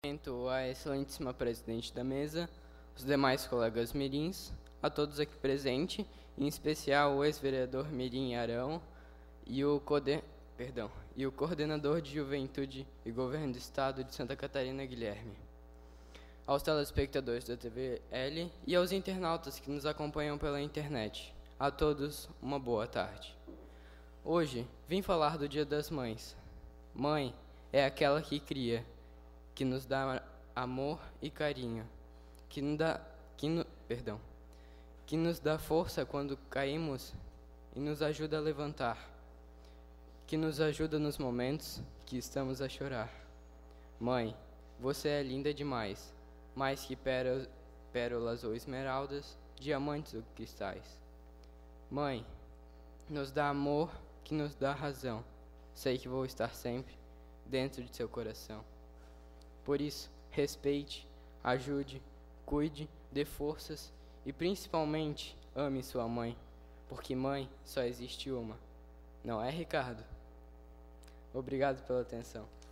A excelentíssima presidente da mesa, os demais colegas mirins, a todos aqui presentes, em especial o ex-vereador Mirim Arão e o coordenador de Juventude e Governo do Estado de Santa Catarina, Guilherme. Aos telespectadores da TV L e aos internautas que nos acompanham pela internet. A todos, uma boa tarde. Hoje, vim falar do Dia das Mães. Mãe é aquela que cria, que nos dá amor e carinho, que nos dá força quando caímos e nos ajuda a levantar, que nos ajuda nos momentos que estamos a chorar. Mãe, você é linda demais, mais que pérolas ou esmeraldas, diamantes ou cristais. Mãe, nos dá amor que nos dá razão. Sei que vou estar sempre dentro de seu coração. Por isso, respeite, ajude, cuide, dê forças e, principalmente, ame sua mãe, porque mãe só existe uma. Não é, Ricardo? Obrigado pela atenção.